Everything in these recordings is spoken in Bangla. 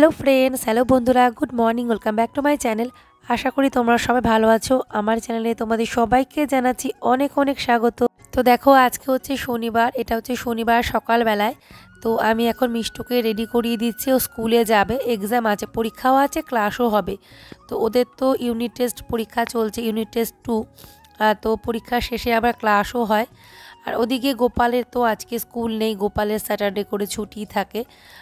হ্যালো ফ্রেন্ডস, হ্যালো বন্ধুরা, good morning, welcome back to my channel. আশা করি তোমরা সবাই ভালো আছো। আমার চ্যানেলে তোমাদের সবাইকে জানাচ্ছি অনেক অনেক স্বাগত। তো দেখো, আজকে হচ্ছে শনিবার, এটা হচ্ছে শনিবার সকালবেলায়। তো আমি এখন মিষ্টুকে রেডি করিয়ে দিচ্ছি, ও স্কুলে যাবে, এক্সাম আছে, পরীক্ষাও আছে, ক্লাসও হবে। তো ওদের তো ইউনিট টেস্ট পরীক্ষা চলছে, ইউনিট টেস্ট 2। তো পরীক্ষা শেষে আবার ক্লাসও হয়। আর ওদিকে গোপালের তো আজকে স্কুল নেই, গোপালের স্যাটারডে করে ছুটি থাকে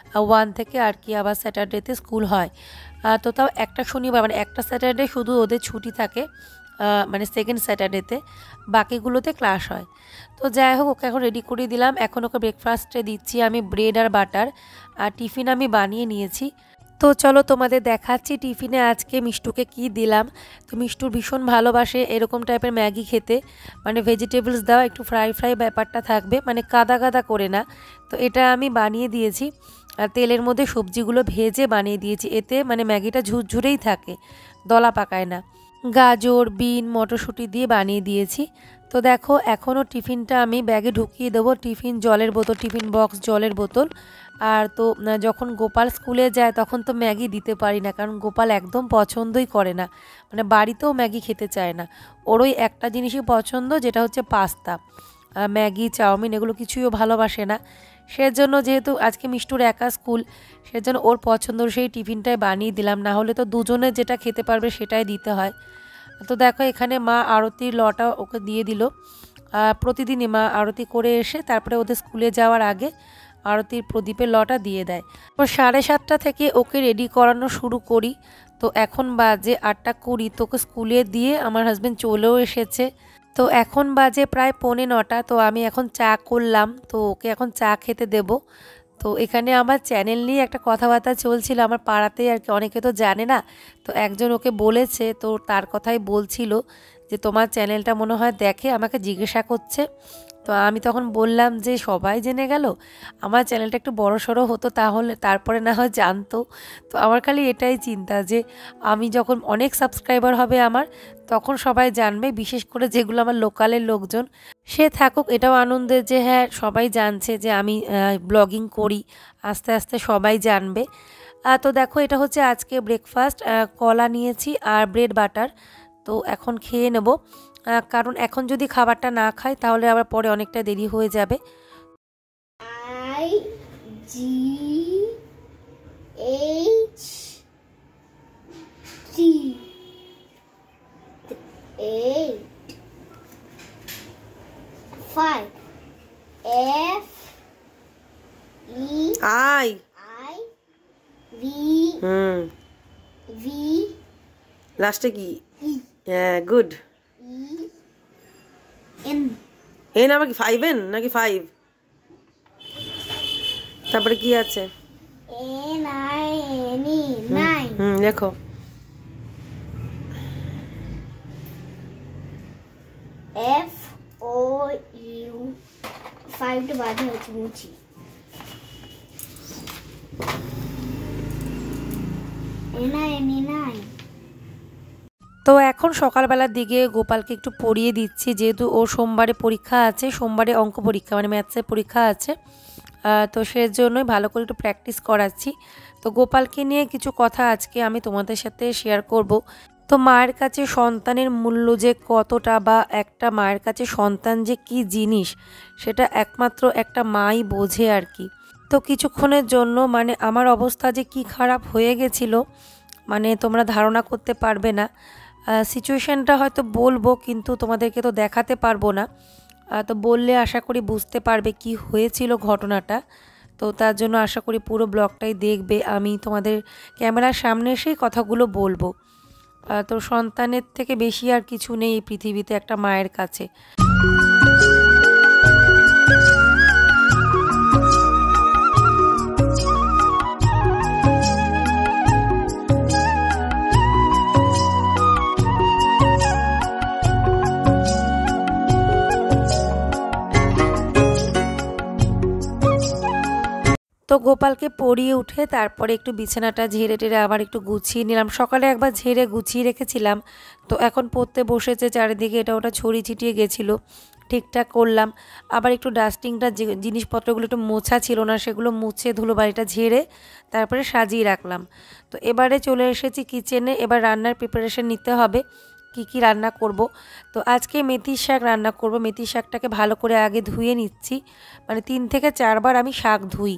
1 থেকে, আর কি আবার স্যাটারডেতে স্কুল হয়। তো তাও একটা শনিবার, মানে একটা স্যাটারডে শুধু ওদের ছুটি থাকে, মানে সেকেন্ড স্যাটারডেতে, বাকিগুলোতে ক্লাস হয়। তো যাই হোক, ওকে এখন রেডি করে দিলাম। এখন ওকে ব্রেকফাস্টে দিচ্ছি আমি ব্রেড আর বাটার, আর টিফিন আমি বানিয়ে নিয়েছি। তো চলো তোমাদের দেখাচ্ছি টিফিনে আজকে মিষ্টুকে কি দিলাম। তো মিষ্টুর ভীষণ ভালোবাসে এরকম টাইপের ম্যাগি খেতে, মানে ভেজিটেবলস দেওয়া, একটু ফ্রাই ফ্রাই ব্যাপারটা থাকবে, মানে কাদা কাদা করে না। তো এটা আমি বানিয়ে দিয়েছি, আর তেলের মধ্যে সবজিগুলো ভেজে বানিয়ে দিয়েছি, এতে মানে ম্যাগিটা ঝুরঝুরেই থাকে, দলা পাকায় না। গাজর, বিন, মটরশুঁটি দিয়ে বানিয়ে দিয়েছি। তো দেখো, এখনও টিফিনটা আমি ব্যাগে ঢুকিয়ে দেবো। টিফিন, জলের বোতল, টিফিন বক্স, জলের বোতল। আর তো যখন গোপাল স্কুলে যায় তখন তো ম্যাগি দিতে পারি না, কারণ গোপাল একদম পছন্দই করে না, মানে বাড়িতেও ম্যাগি খেতে চায় না। ওর ওই একটা জিনিসই পছন্দ, যেটা হচ্ছে পাস্তা। ম্যাগি, চাউমিন এগুলো কিছুই ও ভালোবাসে না। সেজন্য যেহেতু আজকে মিষ্টুর একা স্কুল, সেজন্য ওর পছন্দর সেই টিফিনটাই বানিয়ে দিলাম, না হলে তো দুজনে যেটা খেতে পারবে সেটাই দিতে হয়। তো দেখো, এখানে মা আরতির লটা ওকে দিয়ে দিল। প্রতিদিনই মা আরতি করে এসে তারপরে ওদের স্কুলে যাওয়ার আগে আরতির প্রদীপের লটা দিয়ে দেয়। তো 7:30 থেকে ওকে রেডি করানো শুরু করি। তো এখন বাজে 8:20, তোকে স্কুলে দিয়ে আমার হাজব্যান্ড চলেও এসেছে। তো এখন বাজে প্রায় 8:45। তো আমি এখন চা করলাম, তো ওকে এখন চা খেতে দেব। তো এখানে আমার চ্যানেল নিয়ে একটা কথাবার্তা চলছিল আমার পাড়াতেই, আর কি, অনেকে তো জানে না। তো একজন ওকে বলেছে, তো তার কথাই বলছিল যে তোমার চ্যানেলটা মনে হয় দেখে, আমাকে জিজ্ঞাসা করছে। তো আমি তখন বললাম যে সবাই জেনে গেল, আমার চ্যানেলটা একটু বড়সড় হতো, তাহলে তারপরে না হয় জানতো। তো আমার খালি এটাই চিন্তা যে আমি যখন অনেক সাবস্ক্রাইবার হবে আমার, তখন সবাই জানবে, বিশেষ করে যেগুলো আমার লোকালের লোকজন, সে থাকুক, এটাও আনন্দের যে হ্যাঁ সবাই জানছে যে আমি ব্লগিং করি, আস্তে আস্তে সবাই জানবে। তো দেখো, এটা হচ্ছে আজকে ব্রেকফাস্ট, কলা নিয়েছি আর ব্রেড বাটার। তো এখন খেয়ে নেব, কারণ এখন যদি খাবারটা না খাই তাহলে আবার পরে অনেকটা দেরি হয়ে যাবে। লাস্টে কি? হ্যাঁ, গুড। এন আবার কি 5 নাকি 5? তারপরে কি আছে? দেখো, FOU 5 বাজে হচ্ছে মুচি। তো এখন সকালবেলার দিকে গোপালকে একটু পড়িয়ে দিচ্ছি, যেহেতু ও সোমবারে পরীক্ষা আছে, সোমবারে অঙ্ক পরীক্ষা, মানে ম্যাথসের পরীক্ষা আছে। তো সেজন্যই ভালো করে একটু প্র্যাকটিস করাচ্ছি। তো গোপালকে নিয়ে কিছু কথা আজকে আমি তোমাদের সাথে শেয়ার করব। তো মায়ের কাছে সন্তানের মূল্য যে কতটা, বা একটা মায়ের কাছে সন্তান যে কি জিনিস, সেটা একমাত্র একটা মাই বোঝে আর কি। তো কিছুক্ষণের জন্য মানে আমার অবস্থা যে কি খারাপ হয়ে গেছিলো, মানে তোমরা ধারণা করতে পারবে না। সিচুয়েশানটা হয়তো বলবো, কিন্তু তোমাদেরকে তো দেখাতে পারবো না। তো বললে আশা করি বুঝতে পারবে কি হয়েছিল ঘটনাটা। তো তার জন্য আশা করি পুরো ব্লগটাই দেখবে, আমি তোমাদের ক্যামেরার সামনে এসেই কথাগুলো বলবো। তো সন্তানের থেকে বেশি আর কিছু নেই এই পৃথিবীতে একটা মায়ের কাছে। তো তো গোপালকে পরিয়ে উঠে তারপরে একটু বিছানাটা ঝেড়ে টেরে আবার একটু গুছিয়ে নিলাম। সকালে একবার ঝেড়ে গুছিয়ে রেখেছিলাম, তো এখন পড়তে বসেছে, চারিদিকে এটা ওটা ছড়িয়ে ছিটিয়ে গেছিলো, ঠিকঠাক করলাম। আবার একটু ডাস্টিংটা যে জিনিসপত্রগুলো একটু মোছা ছিল না সেগুলো মুছে ধুলোবাড়িটা ঝেড়ে তারপরে সাজিয়ে রাখলাম। তো এবারে চলে এসেছি কিচেনে, এবার রান্নার প্রিপারেশন নিতে হবে, কি রান্না করব। তো আজকে মেথির শাক রান্না করব। মেথির শাকটাকে ভালো করে আগে ধুয়ে নিচ্ছি, মানে 3 থেকে 4 বার আমি শাক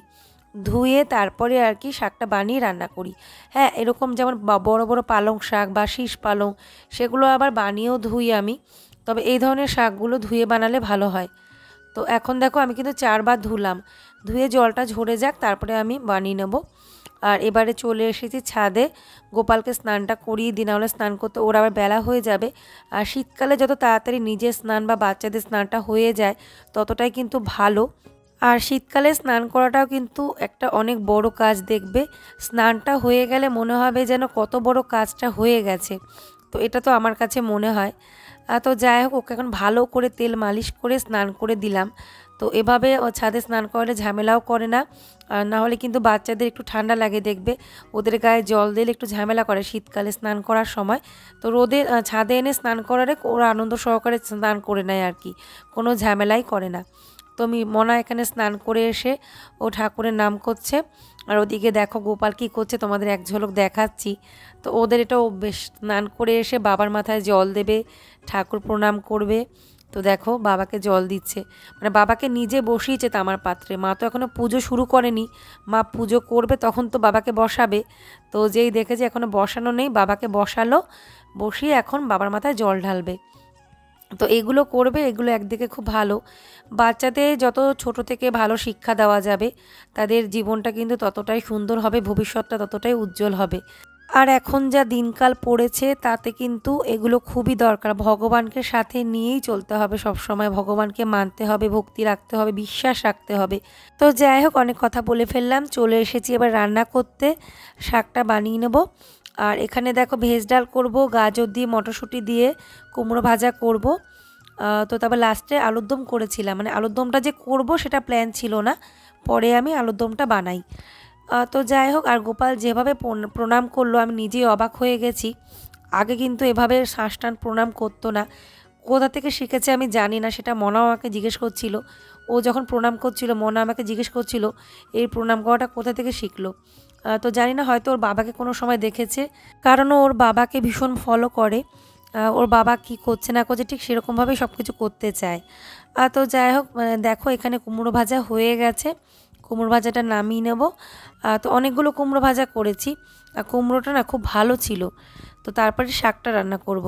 ধুয়ে তারপরে আর কি শাকটা বানিয়ে রান্না করি। হ্যাঁ, এরকম যেমন বড় বড় পালং শাক বা শীষ পালং সেগুলো আবার বানিয়েও ধুই আমি, তবে এই ধরনের শাকগুলো ধুয়ে বানালে ভালো হয়। তো এখন দেখো আমি কিন্তু 4 বার ধুলাম, ধুয়ে জলটা ঝরে যাক তারপরে আমি বানিয়ে নেব। আর এবারে চলে এসেছি ছাদে, গোপালকে স্নানটা করিয়ে দিই, নাহলে স্নান করতে ওর আবার বেলা হয়ে যাবে। আর শীতকালে যত তাড়াতাড়ি নিজের স্নান বা বাচ্চাদের স্নানটা হয়ে যায় ততটাই কিন্তু ভালো। আর শীতকালে স্নান করাটাও কিন্তু একটা অনেক বড় কাজ, দেখবে স্নানটা হয়ে গেলে মনে হবে যেন কত বড় কাজটা হয়ে গেছে। তো এটা তো আমার কাছে মনে হয়। তো যাই হোক, ওকে এখন ভালো করে তেল মালিশ করে স্নান করে দিলাম। তো এভাবে ও ছাদে স্নান করলে ঝামেলাও করে না, আর না হলে কিন্তু বাচ্চাদের একটু ঠান্ডা লাগে, দেখবে ওদের গায়ে জল দিলে একটু ঝামেলা করে শীতকালে স্নান করার সময়। তো রোদে ছাদে এনে স্নান করারে ওরা আনন্দ সহকারে স্নান করে নেয় আর কি, কোনো ঝামেলাই করে না। তো আমি মনা এখানে স্নান করে এসে ও ঠাকুরের নাম করছে, আর ওদিকে দেখো গোপাল কী করছে তোমাদের এক ঝলক দেখাচ্ছি। তো ওদের এটা বেশ, স্নান করে এসে বাবার মাথায় জল দেবে, ঠাকুর প্রণাম করবে। তো দেখো বাবাকে জল দিচ্ছে, মানে বাবাকে নিজে বসিয়েছে তামার পাত্রে। মা তো এখনও পুজো শুরু করেনি, মা পুজো করবে তখন তো বাবাকে বসাবে। তো যেই দেখেছে এখনও বসানো নেই, বাবাকে বসালো, বসিয়ে এখন বাবার মাথায় জল ঢালবে। তো এগুলো করবে, এগুলো একদিকে খুব ভালো, বাচ্চাদের যত ছোট থেকে ভালো শিক্ষা দেওয়া যাবে তাদের জীবনটা কিন্তু ততটাই সুন্দর হবে, ভবিষ্যৎটা ততটাই উজ্জ্বল হবে। আর এখন যা দিনকাল পড়েছে তাতে কিন্তু এগুলো খুবই দরকার, ভগবানকে সাথে নিয়েই চলতে হবে, সব সময় ভগবানকে মানতে হবে, ভক্তি রাখতে হবে, বিশ্বাস রাখতে হবে। তো যাই হোক, অনেক কথা বলে ফেললাম, চলে এসেছি এবার রান্না করতে, শাকটা বানিয়ে নেব। আর এখানে দেখো ভেজ ডাল করব, গাজর দিয়ে মটরশুঁটি দিয়ে কুমড়ো ভাজা করব। তো তারপর লাস্টে আলুর দম করেছিলাম, মানে আলুর দমটা যে করব সেটা প্ল্যান ছিল না, পরে আমি আলুর দমটা বানাই। তো যাই হোক, আর গোপাল যেভাবে প্রণাম করলো আমি নিজেই অবাক হয়ে গেছি। আগে কিন্তু এভাবে সাষ্টাঙ্গ প্রণাম করতো না, কোথা থেকে শিখেছে আমি জানি না, সেটা মনা আমাকে জিজ্ঞেস করছিল। ও যখন প্রণাম করছিল মনা আমাকে জিজ্ঞেস করছিল এই প্রণাম করাটা কোথা থেকে শিখলো। তো জানি না, হয়তো ওর বাবাকে কোনো সময় দেখেছে, কারণ ওর বাবাকে ভীষণ ফলো করে, ওর বাবা কি করছে না করছে ঠিক সেরকমভাবেই সব কিছু করতে চায়। তো যাই হোক, দেখো এখানে কুমড়ো ভাজা হয়ে গেছে, কুমড়ো ভাজাটা নামিয়ে নেব। তো অনেকগুলো কুমড়ো ভাজা করেছি, আর কুমড়োটা না খুব ভালো ছিল। তো তারপরে শাকটা রান্না করব।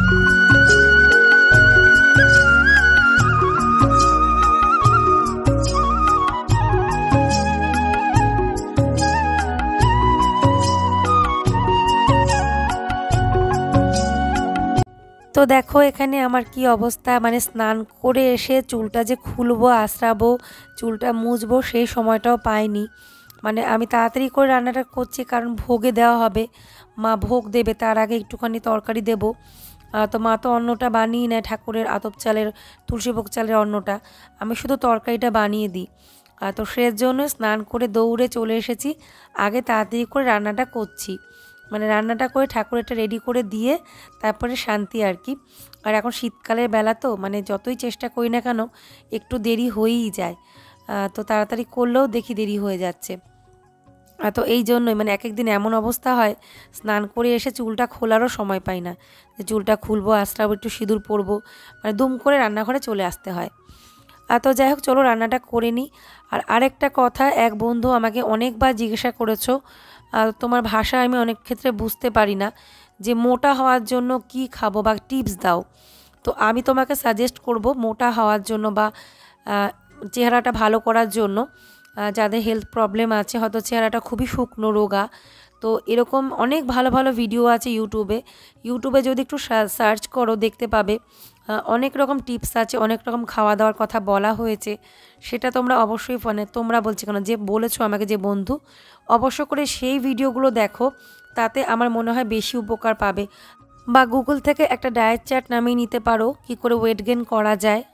তো দেখো এখানে আমার কি অবস্থা, মানে স্নান করে এসে চুলটা যে খুলবো, আঁচড়াবো, চুলটা মুছবো সেই সময়টাও পাইনি। মানে আমি তাড়াতাড়ি করে রান্নাটা করছি কারণ ভোগে দেওয়া হবে, মা ভোগ দেবে, তার আগে একটুখানি তরকারি দেব। তো মা তো অন্নটা বানিয়ে নেয়, ঠাকুরের আতপ চালের, তুলসীভোগ চালের অন্নটা, আমি শুধু তরকারিটা বানিয়ে দিই। তো সেজন্য স্নান করে দৌড়ে চলে এসেছি, আগে তাড়াতাড়ি করে রান্নাটা করছি, মানে রান্নাটা করে ঠাকুরেরটা রেডি করে দিয়ে তারপরে শান্তি আর কি। আর এখন শীতকালের বেলা তো, মানে যতই চেষ্টা করি না কেন একটু দেরি হয়েই যায়, তো তাড়াতাড়ি করলেও দেখি দেরি হয়ে যাচ্ছে। তো এই জন্যই মানে এক একদিন এমন অবস্থা হয়, স্নান করে এসে চুলটা খোলারও সময় পাই না, যে চুলটা খুলবো, আঁচড়াবো, একটু সিঁদুর পরবো, মানে দুম করে রান্নাঘরে চলে আসতে হয়। তো যাই হোক, চলো রান্নাটা করে নিই। আর আরেকটা কথা, এক বন্ধু আমাকে অনেকবার জিজ্ঞাসা করেছো, তোমার ভাষা আমি অনেক ক্ষেত্রে বুঝতে পারি না, যে মোটা হওয়ার জন্য কি খাবো বা টিপস দাও। তো আমি তোমাকে সাজেস্ট করব মোটা হওয়ার জন্য বা চেহারাটা ভালো করার জন্য, যাদের হেলথ প্রবলেম আছে, হয়তো চেহারাটা খুবই শুকনো রোগা, তো এরকম অনেক ভালো ভালো ভিডিও আছে ইউটিউবে যদি একটু সার্চ করো দেখতে পাবে, অনেক রকম টিপস আছে, অনেক রকম খাওয়া দাওয়ার কথা বলা হয়েছে। সেটা তোমরা অবশ্যই তোমরা বলছি কেন, যে বলেছো আমাকে যে বন্ধু, অবশ্য করে সেই ভিডিওগুলো দেখো, তাতে আমার মনে হয় বেশি উপকার পাবে। বা গুগল থেকে একটা ডায়েট চার্ট নামিয়ে নিতে পারো, কি করে ওয়েট গেইন করা যায়।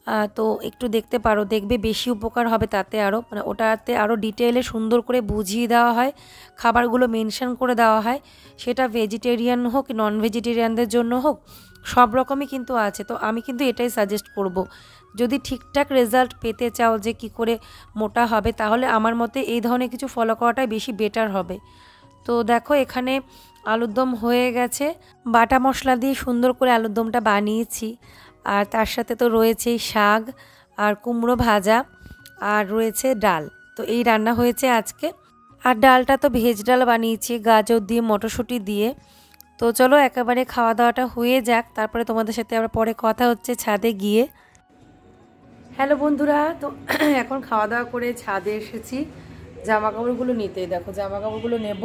তো একটু দেখতে পারো, দেখবে বেশি উপকার হবে তাতে আরও, মানে ওটাতে আরও ডিটেইলে সুন্দর করে বুঝিয়ে দেওয়া হয়, খাবারগুলো মেনশন করে দেওয়া হয়, সেটা ভেজিটেরিয়ান হোক নন ভেজিটেরিয়ানদের জন্য হোক, সব রকমই কিন্তু আছে। তো আমি কিন্তু এটাই সাজেস্ট করব, যদি ঠিকঠাক রেজাল্ট পেতে চাও যে কি করে মোটা হবে, তাহলে আমার মতে এই ধরনের কিছু ফলো করাটাই বেশি বেটার হবে। তো দেখো এখানে আলুর দম হয়ে গেছে, বাটা মশলা দিয়ে সুন্দর করে আলুর দমটা বানিয়েছি। আর তার সাথে তো রয়েছেই শাক আর কুমড়ো ভাজা আর রয়েছে ডাল। তো এই রান্না হয়েছে আজকে। আর ডালটা তো ভেজ ডাল বানিয়েছি গাজর দিয়ে মটরশুঁটি দিয়ে। তো চলো একেবারে খাওয়া দাওয়াটা হয়ে যাক, তারপরে তোমাদের সাথে আবার পরে কথা হচ্ছে ছাদে গিয়ে। হ্যালো বন্ধুরা, তো এখন খাওয়া দাওয়া করে ছাদে এসেছি জামা কাপড়গুলো নিতে। দেখো জামা কাপড়গুলো নেব,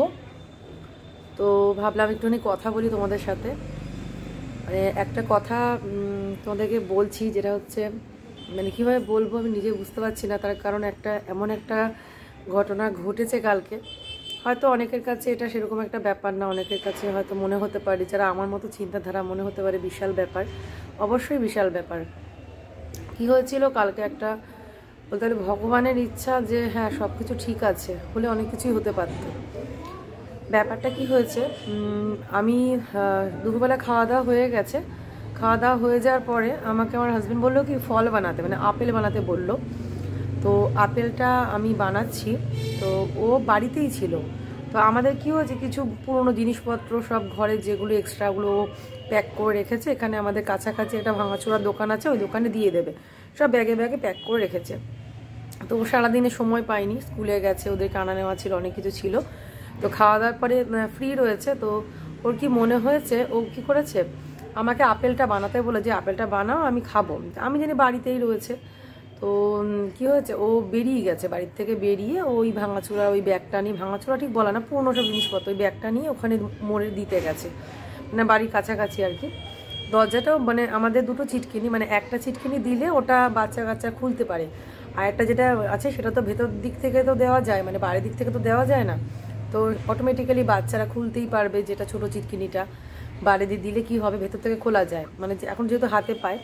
তো ভাবলাম একটুখানি কথা বলি তোমাদের সাথে। মানে একটা কথা তোমাদেরকে বলছি, যেটা হচ্ছে মানে কীভাবে বলবো আমি নিজে বুঝতে পারছি না। তার কারণ এমন একটা ঘটনা ঘটেছে কালকে। হয়তো অনেকের কাছে এটা সেরকম একটা ব্যাপার না, অনেকের কাছে হয়তো মনে হতে পারে, যারা আমার মতো চিন্তাধারা মনে হতে পারে বিশাল ব্যাপার। অবশ্যই বিশাল ব্যাপার। কি হয়েছিল কালকে, একটা বলতে গেলে ভগবানের ইচ্ছা যে হ্যাঁ সব কিছু ঠিক আছে হলে অনেক কিছুই হতে পারত। ব্যাপারটা কি হয়েছে, আমি দুপুরবেলা খাওয়া দাওয়া হয়ে গেছে, খাওয়া দাওয়া হয়ে যাওয়ার পরে আমাকে আমার হাজব্যান্ড বললো কি ফল বানাতে, মানে আপেল বানাতে বললো। তো আপেলটা আমি বানাচ্ছি, তো ও বাড়িতেই ছিল। তো আমাদের কি হয়েছে, কিছু পুরনো জিনিসপত্র সব ঘরে যেগুলো এক্সট্রাগুলো প্যাক করে রেখেছে। এখানে আমাদের কাছাকাছি একটা ভাঙাচোরা দোকান আছে, ওই দোকানে দিয়ে দেবে, সব ব্যাগে ব্যাগে প্যাক করে রেখেছে। তো ও সারাদিনে সময় পায়নি, স্কুলে গেছে, ওদেরকে আনা নেওয়া ছিল, অনেক কিছু ছিল। তো খাওয়া দাওয়ার পরে ফ্রি রয়েছে। তো ওর কি মনে হয়েছে, ও কি করেছে আমাকে আপেলটা বানাতে বলে যে আপেলটা বানাও আমি খাবো। আমি জানি বাড়িতেই রয়েছে। তো কি হয়েছে, ও বেরিয়ে গেছে বাড়ির থেকে, বেরিয়ে ওই ভাঙাচোরা ওই ব্যাগটা নিয়ে, ভাঙাচোরা ঠিক বলা না, পুরোনো সব জিনিসপত্র ওই ব্যাগটা নিয়ে ওখানে মোড়ে দিতে গেছে, মানে বাড়ির কাছাকাছি আর কি। দরজাটাও মানে আমাদের দুটো চিটকিনি, মানে একটা চিটকিনি দিলে ওটা বাচ্চা কাচ্চা খুলতে পারে, আর একটা যেটা আছে সেটা তো ভেতর দিক থেকে তো দেওয়া যায়, মানে বাইরের দিক থেকে তো দেওয়া যায় না। তো অটোমেটিক্যালি বাচ্চারা খুলতেই পারবে, যেটা ছোটো চিটকিনিটা বাইরে দিয়ে দিলে কি হবে, ভেতর থেকে খোলা যায়, মানে এখন যেহেতু হাতে পায়।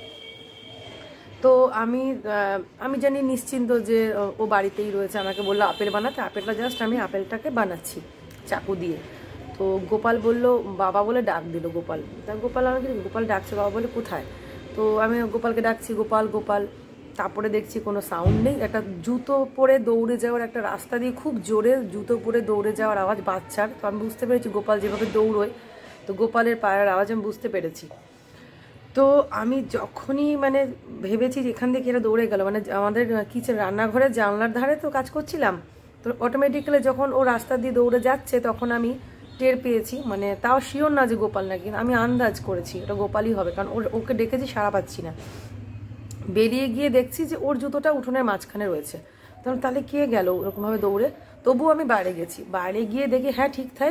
তো আমি জানি নিশ্চিন্ত যে ও বাড়িতেই রয়েছে। আমাকে বললো আপেল বানাতে, আপেলটা জাস্ট আমি আপেলটাকে বানাচ্ছি চাকু দিয়ে। তো গোপাল বলল, বাবা বলে ডাক দিল গোপাল। তা গোপাল আমাকে গোপাল ডাকছে, বাবা বলে কোথায়। তো আমি গোপালকে ডাকছি, গোপাল গোপাল। তারপরে দেখছি কোনো সাউন্ড নেই। একটা জুতো পরে দৌড়ে যাওয়ার, একটা রাস্তা দিয়ে খুব জোরে জুতো পরে দৌড়ে যাওয়ার আওয়াজ বাচ্চার। তো আমি বুঝতে পেরেছি গোপাল যেভাবে দৌড়োয়, তো গোপালের পায়ের আওয়াজ আমি বুঝতে পেরেছি। তো আমি যখনই মানে ভেবেছি যে এখান থেকে এরা দৌড়ে গেল, মানে আমাদের কিচেন রান্নাঘরের জানলার ধারে তো কাজ করছিলাম, তো অটোমেটিক্যালি যখন ও রাস্তা দিয়ে দৌড়ে যাচ্ছে তখন আমি টের পেয়েছি, মানে তাও শিওর না যে গোপাল নাকি, আমি আন্দাজ করেছি ওটা গোপালই হবে, কারণ ওকে ডেকেছি সাড়া পাচ্ছি না। বেরিয়ে গিয়ে দেখছি যে ওর জুতোটা উঠোনের মাঝখানে রয়েছে। তাহলে কে গেল ওরকমভাবে দৌড়ে। তবুও আমি বাইরে গেছি, বাইরে গিয়ে দেখি হ্যাঁ ঠিক তাই,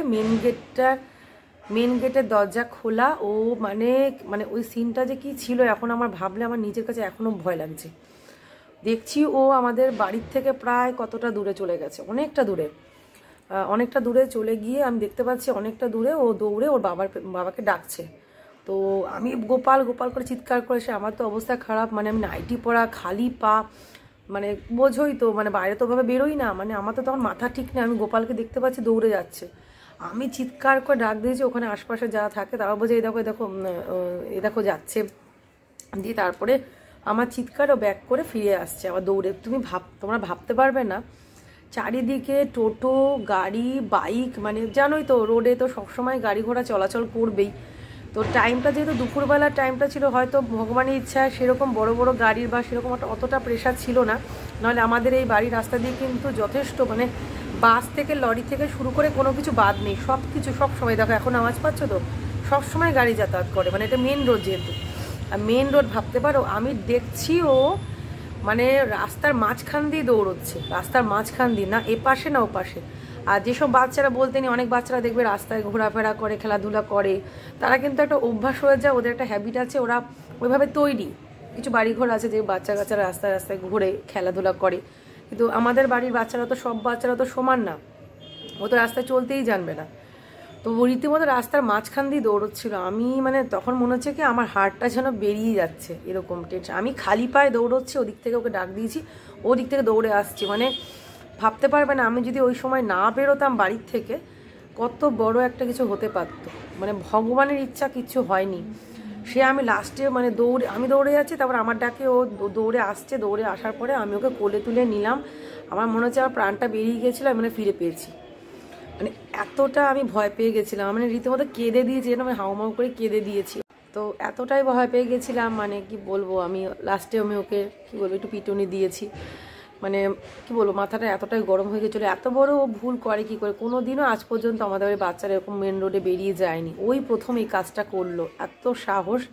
মেন গেটের দরজা খোলা। ও মানে মানে ওই সিনটা যে কি ছিল, এখন আমার ভাবলে আমার নিজের কাছে এখনও ভয় লাগছে। দেখছি ও আমাদের বাড়ির থেকে প্রায় কতটা দূরে চলে গেছে, অনেকটা দূরে চলে গিয়ে আমি দেখতে পাচ্ছি অনেকটা দূরে ও দৌড়ে ওর বাবাকে ডাকছে। তো আমি গোপাল গোপাল করে চিৎকার করেছে, আমার তো অবস্থা খারাপ, মানে আমি নাইটি পরা খালি পা, মানে বোঝোই তো, মানে বাইরে তো ওভাবে বেরোই না, মানে আমার তো তখন মাথা ঠিক নেই। আমি গোপালকে দেখতে পাচ্ছি দৌড়ে যাচ্ছে, আমি চিৎকার করে ডাক দিয়েছি, ওখানে আশপাশে যারা থাকে তারা বলছে এই দেখো এই দেখো যাচ্ছে। দিয়ে তারপরে আমার চিৎকারও ব্যাক করে ফিরে আসছে আবার দৌড়ে। তোমরা ভাবতে পারবে না, চারিদিকে টোটো গাড়ি বাইক, মানে জানোই তো রোডে তো সবসময় গাড়ি ঘোড়া চলাচল করবেই। তো টাইমটা যেহেতু দুপুরবেলার টাইমটা ছিল, হয়তো ভগবানের ইচ্ছা সেরকম বড় বড় গাড়ির বা সেরকম অতটা প্রেশার ছিল না, নাহলে আমাদের এই বাড়ির রাস্তা দিয়ে কিন্তু যথেষ্ট, মানে বাস থেকে লরি থেকে শুরু করে কোনো কিছু বাদ নেই, সব কিছু সব সময় দেখো, এখন আওয়াজ পাচ্ছ তো, সব সময় গাড়ি যাতায়াত করে, মানে এটা মেন রোড যেহেতু। আর মেন রোড ভাবতে পারো, আমি দেখছি ও মানে রাস্তার মাঝখান দিয়ে দৌড়চ্ছে, রাস্তার মাঝখান দিয়ে, না এপাশে না ওপাশে। আর যেসব বাচ্চারা বলতে নেই, অনেক বাচ্চারা দেখবে রাস্তায় ঘোরাফেরা করে খেলাধুলা করে, তারা কিন্তু একটা অভ্যাস হয়ে যায়, ওদের একটা হ্যাবিট আছে, ওরা ওইভাবে তৈরি। কিছু বাড়িঘর আছে যে বাচ্চা কাচ্চারা রাস্তায় রাস্তায় ঘুরে খেলাধুলা করে, কিন্তু আমাদের বাড়ির বাচ্চারা তো সব বাচ্চারা তো সমান না, ও তো রাস্তায় চলতেই জানবে না। তো রীতিমতো রাস্তার মাঝখান দিয়ে দৌড়চ্ছিল। আমি মানে তখন মনে হচ্ছে কি আমার হার্টটা যেন বেরিয়ে যাচ্ছে, এরকম টেনশন। আমি খালি পায়ে দৌড়চ্ছি, ওদিক থেকে ওকে ডাক দিয়েছি, ওদিক থেকে দৌড়ে আসছি। মানে ভাবতে পারবে না আমি যদি ওই সময় না বেরোতাম বাড়ির থেকে কত বড় একটা কিছু হতে পারতো। মানে ভগবানের ইচ্ছা কিচ্ছু হয়নি। সে আমি লাস্টে মানে আমি দৌড়ে যাচ্ছি, তারপর আমার ডাকে ও দৌড়ে আসছে। দৌড়ে আসার পরে আমি ওকে কোলে তুলে নিলাম। আমার মনে হচ্ছে আমার প্রাণটা বেরিয়ে গেছিলো, মানে ফিরে পেয়েছি। মানে এতটা আমি ভয় পেয়ে গেছিলাম, মানে রীতিমতো কেঁদে দিয়েছি, আমি হাউমাউ করে কেঁদে দিয়েছি। তো এতটাই ভয় পেয়ে গেছিলাম, মানে কি বলবো, আমি লাস্টে আমি ওকে কি বলবো একটু পিটুনি দিয়েছি। মানে কি বলবো, মাথাটা এতটাই গরম হয়ে গেছিলো। এত বড় ও ভুল করে কি করে, কোনো দিনও আজ পর্যন্ত আমাদের ওই বাচ্চারা এরকম মেন রোডে বেরিয়ে যায়নি। ওই প্রথম এই কাজটা করলো, এত সাহস,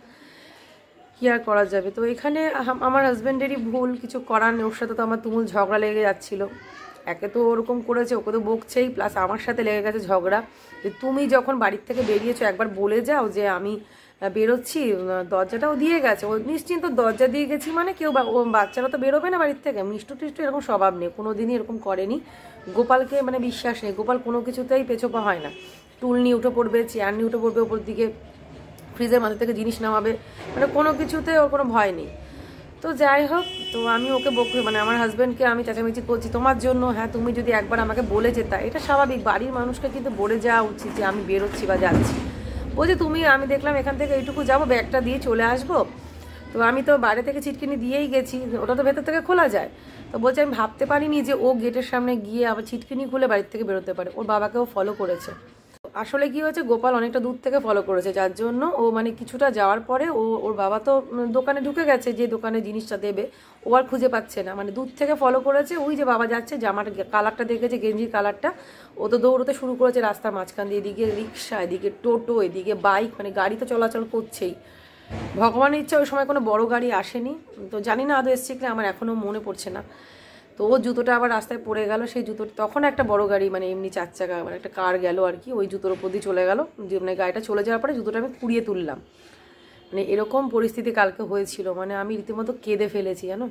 কি আর করা যাবে। তো এখানে আমার হাজব্যান্ডেরই ভুল, কিছু করার নেই। ওর সাথে তো আমার তুমুল ঝগড়া লেগে যাচ্ছিলো। একে তো ওরকম করেছে, ওকে তো বকছেই, প্লাস আমার সাথে লেগে গেছে ঝগড়া যে তুমি যখন বাড়ির থেকে বেরিয়েছো একবার বলে যাও যে আমি বেরোচ্ছি। দরজাটাও দিয়ে গেছে, ও নিশ্চিন্ত দরজা দিয়ে গেছি, মানে কেউ বাচ্চারা তো বেরোবে না বাড়ির থেকে। মিষ্টু টিষ্টু এরকম স্বভাব নেই, কোনো দিনই এরকম করেনি। গোপালকে মানে বিশ্বাস নেই, গোপাল কোনো কিছুতেই পেছোপা হয় না। টুল নিয়ে উঠে পড়বে, চেয়ার নিয়ে উঠে পড়বে, ওপর দিকে ফ্রিজের মাথা থেকে জিনিস নামাবে, মানে কোনো কিছুতে ওর কোনো ভয় নেই। তো যাই হোক, তো আমি ওকে মানে আমার হাজব্যান্ডকে আমি চেঁচামেচি করছি তোমার জন্য। হ্যাঁ, তুমি যদি একবার আমাকে বলে যেতা, এটা স্বাভাবিক, বাড়ির মানুষকে কিন্তু বলে যাওয়া উচিত যে আমি বেরোচ্ছি বা যাচ্ছি। বলছি তুমি, আমি দেখলাম এখান থেকে এইটুকু যাবো, ব্যাগটা দিয়ে চলে আসবো। তো আমি তো বাইরে থেকে ছিটকিনি দিয়েই গেছি, ওটা তো ভেতর থেকে খোলা যায়। তো বলছে আমি ভাবতে পারিনি যে ও গেটের সামনে গিয়ে আবার ছিটকিনি খুলে বাড়ির থেকে বেরোতে পারে। ওর বাবাকেও ফলো করেছে। আসলে কি হয়েছে, গোপাল অনেকটা দূর থেকে ফলো করেছে, যার জন্য ও মানে কিছুটা যাওয়ার পরে ওর বাবা তো দোকানে ঢুকে গেছে, যে দোকানে জিনিসটা দেবে ও আর খুঁজে পাচ্ছে না। মানে দূর থেকে ফলো করেছে, ওই যে বাবা যাচ্ছে, জামার কালারটা দেখেছে, গেঞ্জির কালারটা, ও তো দৌড়তে শুরু করেছে রাস্তার মাঝখান দিয়ে। এদিকে রিক্সা, এদিকে টোটো, এদিকে বাইক, মানে গাড়ি তো চলাচল করছেই। ভগবানের ইচ্ছা ওই সময় কোনো বড় গাড়ি আসেনি। তো জানি না আদৌ এসছে কিনা, আমার এখনও মনে পড়ছে না। তো ও জুতোটা আবার রাস্তায় পড়ে গেল, সেই জুতোটা তখন একটা বড় গাড়ি, মানে এমনি 4 চাকা, মানে একটা কার গেল আর কি, ওই জুতোর ওপর দিয়ে চলে গেল। মানে গাড়িটা চলে যাওয়ার পরে জুতোটা আমি কুড়িয়ে তুললাম। মানে এরকম পরিস্থিতি কালকে হয়েছিল, মানে আমি রীতিমতো কেঁদে ফেলেছি জানো।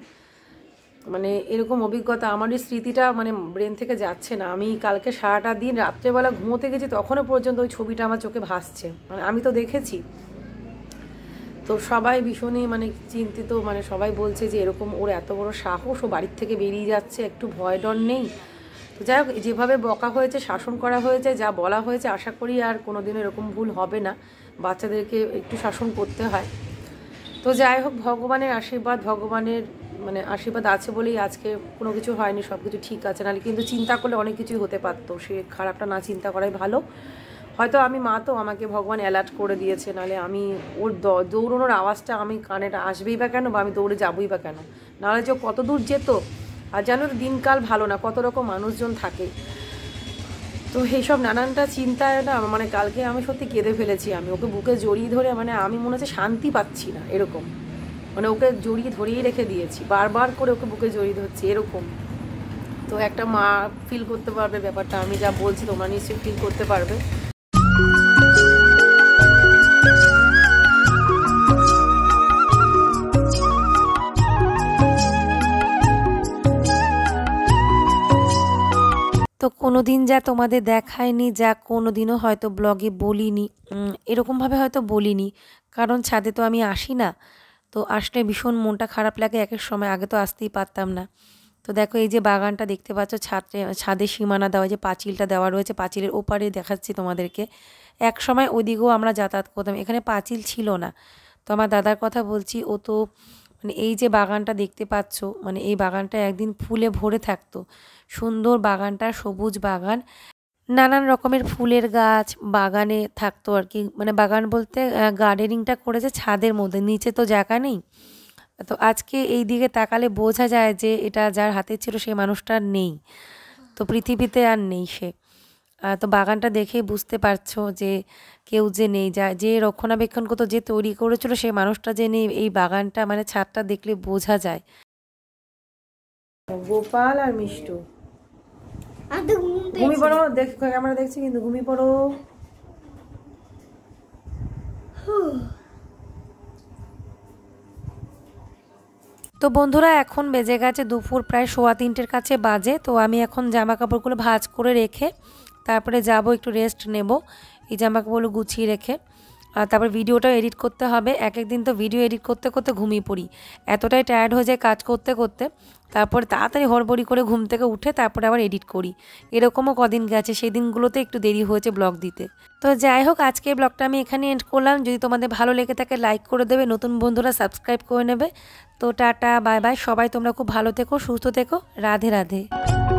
মানে এরকম অভিজ্ঞতা, আমার এই স্মৃতিটা মানে ব্রেন থেকে যাচ্ছে না। আমি কালকে সারাটা দিন রাত্রেবেলা ঘুমোতে গেছি, তখনও পর্যন্ত ওই ছবিটা আমার চোখে ভাসছে। মানে আমি তো দেখেছি। তো সবাই ভীষণই মানে চিন্তিত, মানে সবাই বলছে যে এরকম ওর এত বড় সাহস, ও বাড়ির থেকে বেরিয়ে যাচ্ছে, একটু ভয় ডর নেই। তো যাই হোক, যেভাবে বকা হয়েছে, শাসন করা হয়েছে, যা বলা হয়েছে, আশা করি আর কোনোদিনও এরকম ভুল হবে না। বাচ্চাদেরকে একটু শাসন করতে হয়। তো যাই হোক, ভগবানের আশীর্বাদ, ভগবানের মানে আশীর্বাদ আছে বলেই আজকে কোনো কিছু হয়নি, সব কিছু ঠিক আছে। নাহলে কিন্তু চিন্তা করলে অনেক কিছুই হতে পারতো, সে খারাপটা না চিন্তা করাই ভালো। হয়তো আমি মা তো আমাকে ভগবান অ্যালার্ট করে দিয়েছে, নাহলে আমি ওর দৌড়ানোর আওয়াজটা আমি কানে আসবেই বা কেন, বা আমি দৌড়ে যাবই বা কেন, নাহলে যে কত দূর যেত। আর জানো তো দিনকাল ভালো না, কত রকম মানুষজন থাকে। তো এইসব নানানটা চিন্তায় না, মানে কালকে আমি সত্যি কেঁদে ফেলেছি। আমি ওকে বুকে জড়িয়ে ধরে, মানে আমি মনে হচ্ছে শান্তি পাচ্ছি না এরকম, মানে ওকে জড়িয়ে ধরেই রেখে দিয়েছি, বারবার করে ওকে বুকে জড়িয়ে ধরছি এরকম। তো একটা মা ফিল করতে পারবে ব্যাপারটা, আমি যা বলছি তোমরা নিশ্চয়ই ফিল করতে পারবে। তো কোনো দিন যা তোমাদের দেখায়নি, যা কোনো দিনও হয়তো ব্লগে বলিনি, এরকমভাবে হয়তো বলিনি, কারণ ছাদে তো আমি আসি না। তো আসলে ভীষণ মনটা খারাপ লাগে এক এক সময়, আগে তো আসতেই পারতাম না। তো দেখো এই যে বাগানটা দেখতে পাচ্ছ, ছাদে সীমানা দেওয়া, যে পাঁচিলটা দেওয়া রয়েছে, পাঁচিলের ওপারে দেখাচ্ছি তোমাদেরকে। এক সময় ওদিকেও আমরা যাতায়াত করতাম, এখানে পাঁচিল ছিল না। তো আমার দাদার কথা বলছি, ও তো মানে এই যে বাগানটা দেখতে পাচ্ছ, মানে এই বাগানটা একদিন ফুলে ভরে থাকতো, সুন্দর বাগানটা, সবুজ বাগান, নানান রকমের ফুলের গাছ বাগানে থাকতো আর কি। মানে বাগান বলতে গার্ডেনিংটা করেছে ছাদের মধ্যে, নিচে তো জায়গা নেই। তো আজকে এই দিকে তাকালে বোঝা যায় যে এটা যার হাতে ছিল সেই মানুষটা আর নেই, তো পৃথিবীতে আর নেই সে। তো বাগানটা দেখেই বুঝতে পারছো যে কেউ যে নেই, যে রক্ষণাবেক্ষণ করতো, যে তৈরি করেছিল সেই মানুষটা যে নেই, এই বাগানটা মানে ছাদটা দেখলে বোঝা যায়। গোপাল আর মিষ্টু ঘুমিয়ে পড়ো, ক্যামেরা দেখছি কিন্তু ঘুমিয়ে পড়ো। তো বন্ধুরা, এখন বেজে গেছে দুপুর প্রায় 3:15 কাছে বাজে। তো আমি এখন জামা কাপড়গুলো ভাঁজ করে রেখে তারপরে যাব একটু রেস্ট নেব। এই জামাকাপড়গুলো গুছিয়ে রেখে। আর তারপর ভিডিওটাও এডিট করতে হবে। এক একদিন তো ভিডিও এডিট করতে করতে ঘুমিয়ে পড়ি, এতটাই টায়ার্ড হয়ে যায় কাজ করতে করতে। তারপর তাড়াতাড়ি হড়বড়ি করে ঘুম থেকে উঠে তারপরে আবার এডিট করি। এরকমও কদিন গেছে, সেই দিনগুলোতে একটু দেরি হয়েছে ব্লগ দিতে। তো যাই হোক, আজকের ব্লগটা আমি এখানে এন্ড করলাম। যদি তোমাদের ভালো লেগে থাকে লাইক করে দেবে, নতুন বন্ধুরা সাবস্ক্রাইব করে নেবে। তো টাটা, বাই বাই। সবাই তোমরা খুব ভালো থেকো, সুস্থ থেকো। রাধে রাধে।